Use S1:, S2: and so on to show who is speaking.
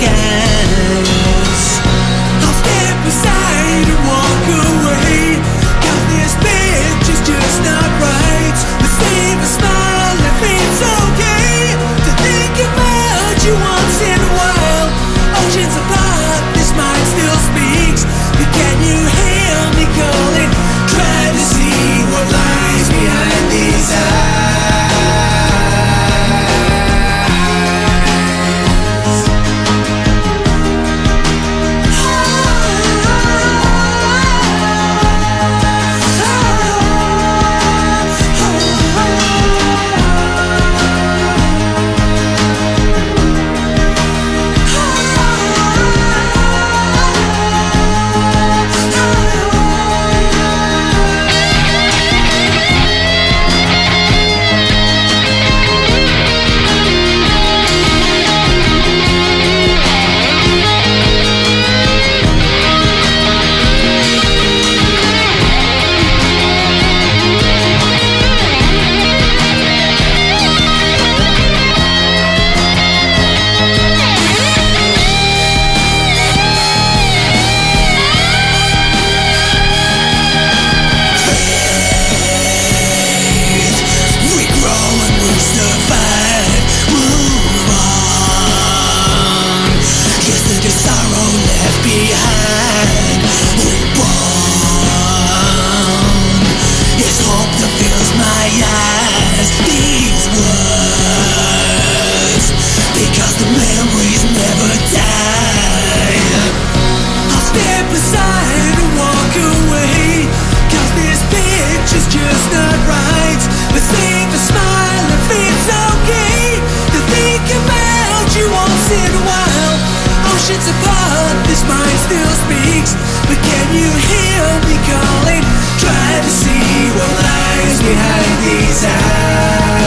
S1: gas. I'll step aside and walk away, 'cause this picture's just not right. But save a smile if it's okay to think about you once in a while. Oceans apart, this mind still speaks, but can you hear me calling? Try to see what lies behind these eyes. Behind these eyes.